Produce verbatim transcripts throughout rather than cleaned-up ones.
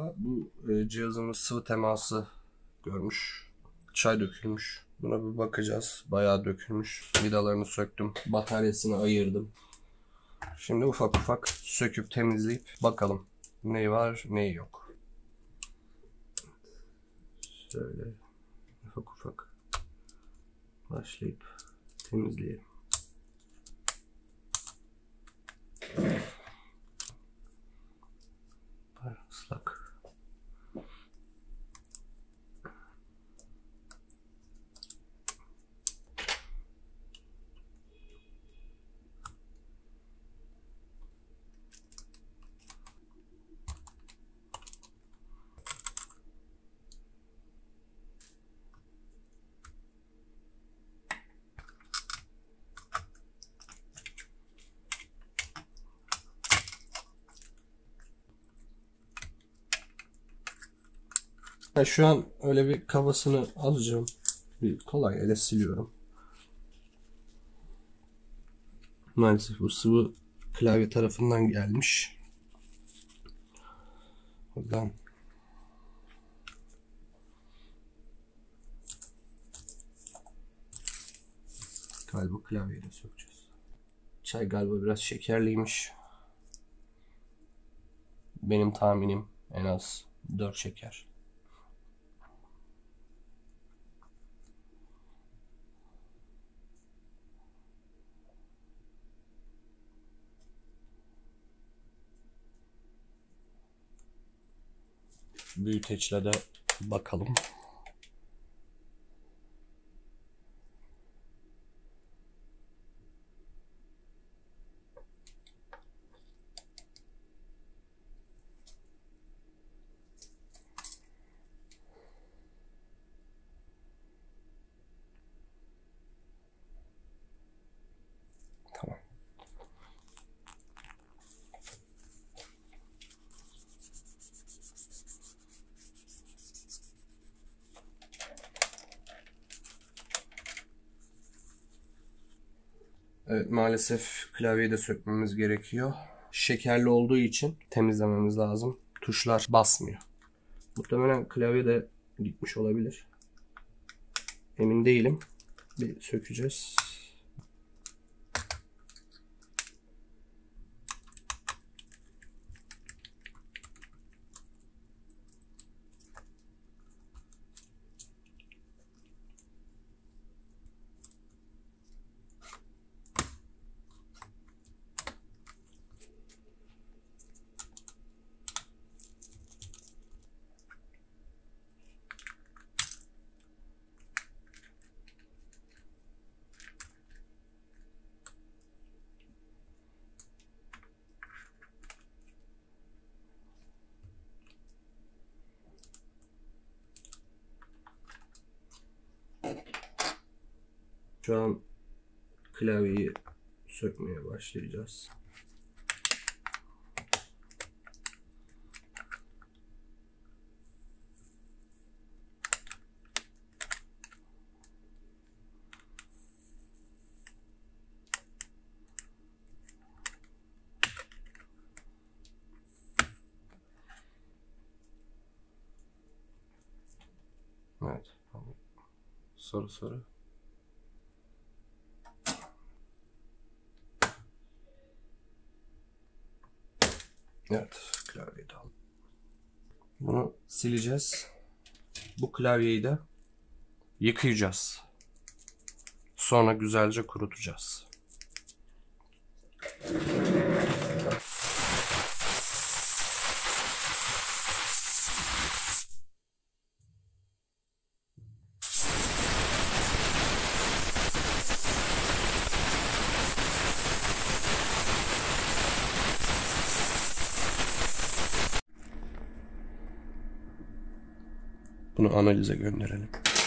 merhaba. Bu e, cihazımız sıvı teması görmüş. Çay dökülmüş. Buna bir bakacağız. Bayağı dökülmüş. Vidalarını söktüm. Bataryasını ayırdım. Şimdi ufak ufak söküp temizleyip bakalım. Neyi var, neyi yok. Şöyle ufak ufak başlayıp temizleyelim. Bayağı ıslak. Yani şu an öyle bir kafasını alacağım. Bir kolay ele siliyorum. Maalesef bu sıvı klavye tarafından gelmiş. Buradan galiba klavyeyle sökeceğiz. Çay galiba biraz şekerliymiş. Benim tahminim en az dört şeker. Büyüteçle de bakalım. Tamam. Evet, maalesef klavyeyi de sökmemiz gerekiyor. Şekerli olduğu için temizlememiz lazım. Tuşlar basmıyor. Muhtemelen klavye de gitmiş olabilir. Emin değilim. Bir sökeceğiz. Şu an klavyeyi sökmeye başlayacağız. Evet. Soru soru. Evet, klavyeyi de aldım. Bunu sileceğiz. Bu klavyeyi de yıkayacağız. Sonra güzelce kurutacağız. Bunu analize gönderelim.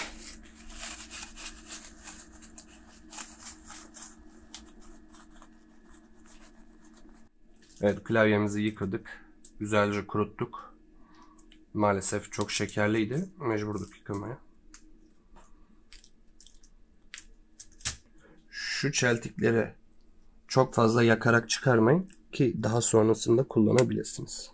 Evet, klavyemizi yıkadık. Güzelce kuruttuk. Maalesef çok şekerliydi. Mecburduk yıkamaya. Şu çeltikleri çok fazla yakarak çıkarmayın ki daha sonrasında kullanabilirsiniz.